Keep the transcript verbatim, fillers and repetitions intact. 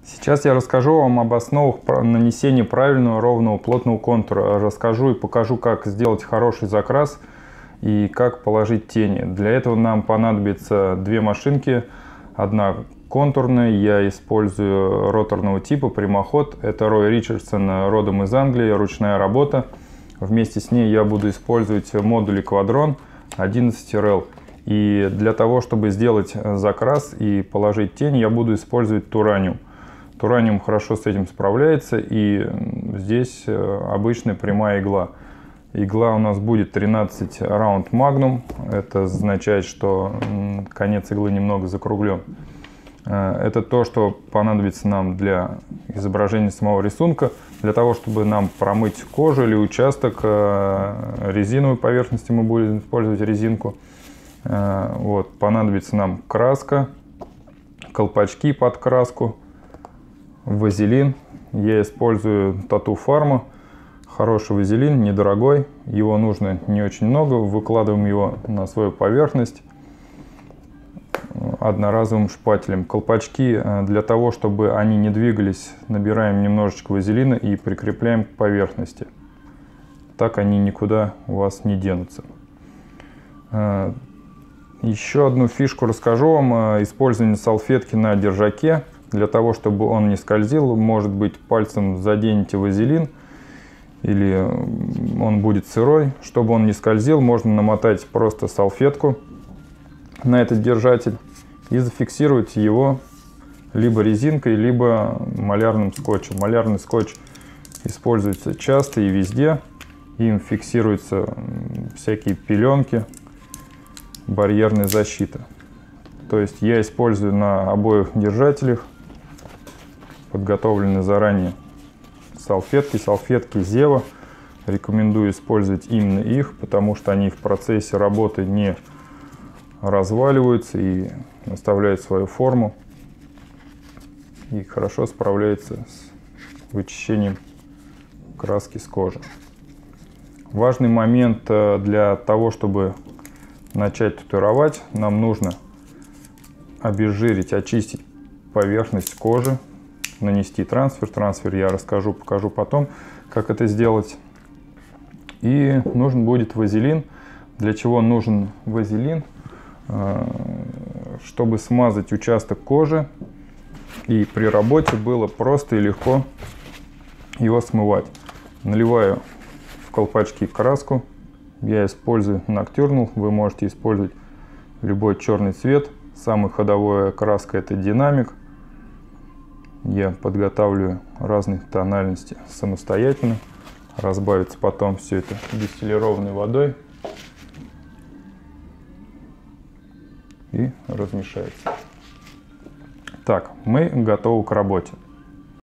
Сейчас я расскажу вам об основах нанесения правильного, ровного, плотного контура. Расскажу и покажу, как сделать хороший закрас и как положить тени. Для этого нам понадобится две машинки. Одна контурная, я использую роторного типа, прямоход. Это Рой Ричардсон, родом из Англии, ручная работа. Вместе с ней я буду использовать модули Quadron одиннадцать эр эл. И для того, чтобы сделать закрас и положить тень, я буду использовать Тураниум. Тураниум хорошо с этим справляется, и здесь обычная прямая игла. Игла у нас будет тринадцать раунд Magnum. Это означает, что конец иглы немного закруглен. Это то, что понадобится нам для изображения самого рисунка. Для того, чтобы нам промыть кожу или участок резиновой поверхности, мы будем использовать резинку. Вот, понадобится нам краска, колпачки под краску, вазелин. Я использую Tattoo Pharma. Хороший вазелин, недорогой. Его нужно не очень много. Выкладываем его на свою поверхность одноразовым шпателем. Колпачки, для того, чтобы они не двигались, набираем немножечко вазелина и прикрепляем к поверхности. Так они никуда у вас не денутся. Еще одну фишку расскажу вам. Использование салфетки на держаке. Для того, чтобы он не скользил, может быть, пальцем заденете вазелин, или он будет сырой. Чтобы он не скользил, можно намотать просто салфетку на этот держатель и зафиксировать его либо резинкой, либо малярным скотчем. Малярный скотч используется часто и везде. Им фиксируются всякие пеленки, барьерная защита. То есть я использую на обоих держателях подготовленные заранее салфетки. Салфетки Зева. Рекомендую использовать именно их, потому что они в процессе работы не разваливаются и оставляют свою форму. И хорошо справляются с вычищением краски с кожи. Важный момент для того, чтобы начать татуировать, нам нужно обезжирить, очистить поверхность кожи, нанести трансфер. Трансфер я расскажу, покажу потом, как это сделать. И нужен будет вазелин. Для чего нужен вазелин? Чтобы смазать участок кожи и при работе было просто и легко его смывать. Наливаю в колпачки краску. Я использую Nocturnal. Вы можете использовать любой черный цвет. Самая ходовая краска — это Динамик. Я подготавливаю разные тональности самостоятельно. Разбавится потом все это дистиллированной водой и размешается. Так, мы готовы к работе.